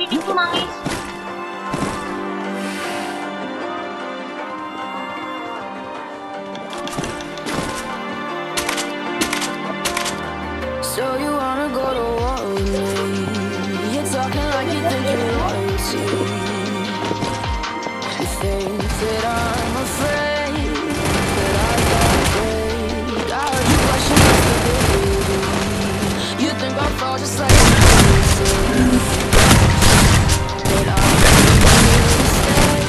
bikin ku nangis. So you wanna go to war with me? You're talking like you think you're royalty. You think that I'm afraid, that I've got great. I heard you question my stability. You think I'll fall just like you say. But I'm here to stay.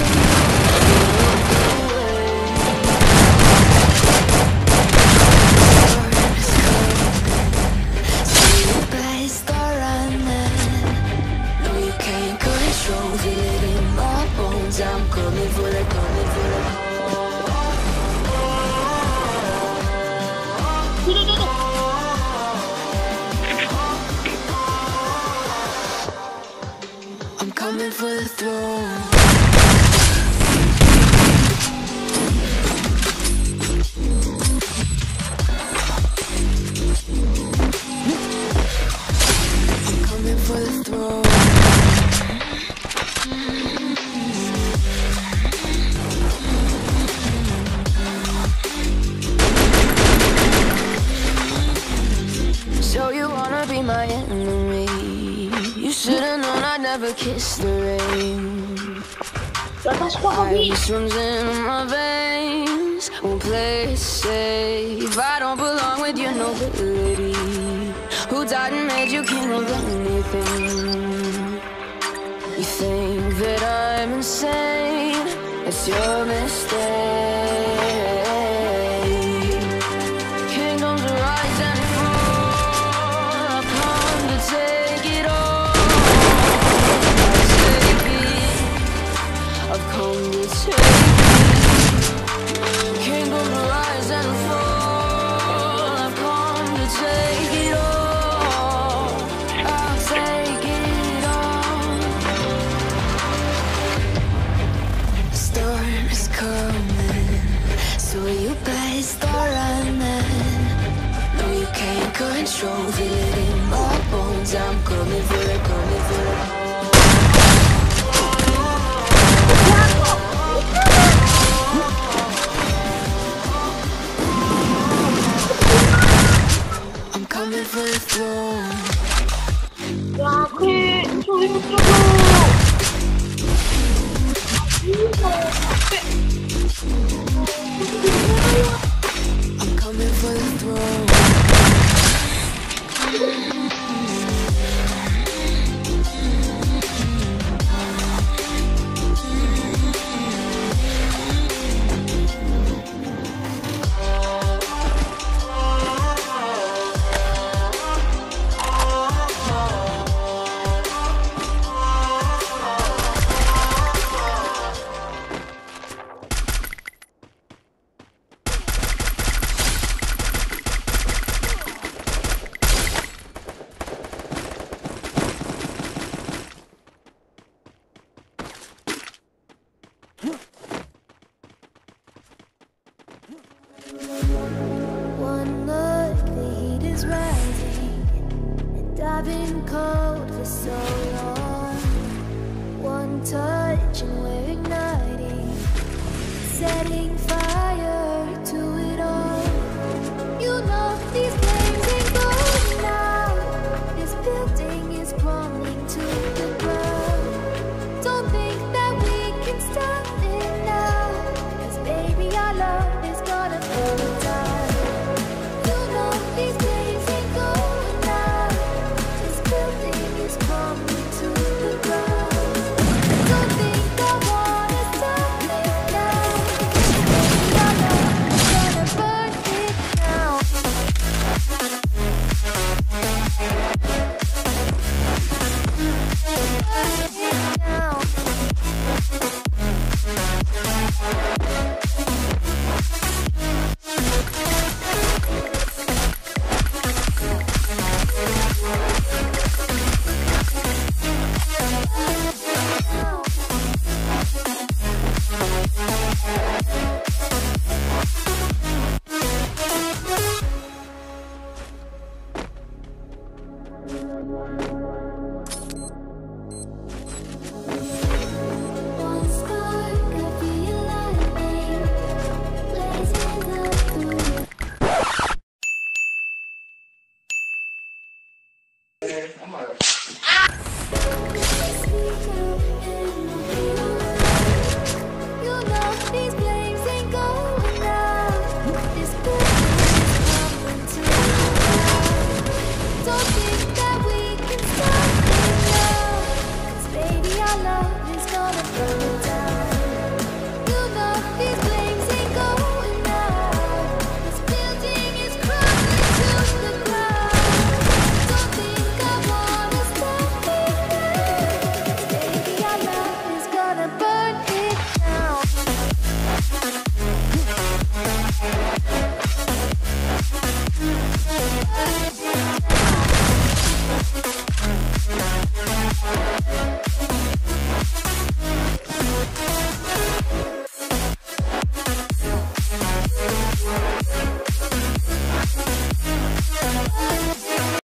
I'm coming for the, coming for the. I'm coming for the throne. I'm coming for the throne. So you wanna be my enemy? You should've known I'd never kiss the rain. Ice runs in my veins, won't play it safe. I don't belong with your nobility. Who died and made you king of anything? You think that I'm insane? It's your mistake. Kingdoms rise and fall. I've come to take it all. I've come to take it. Kingdoms rise and fall. I've come to take it all. I'll take it all. The storm is coming, so you better start running. No, you can't control, feel it in my bones. I'm coming for it, coming for it. I'm coming for the throne. 야, 그래, 저기 못 들어가. I'm coming for the throne. One look, the heat is rising, and I've been cold for so long. One touch and we're igniting, setting fire to it all. You know these flames ain't going out. This building is crumbling to the ground. Don't think that we can stop this.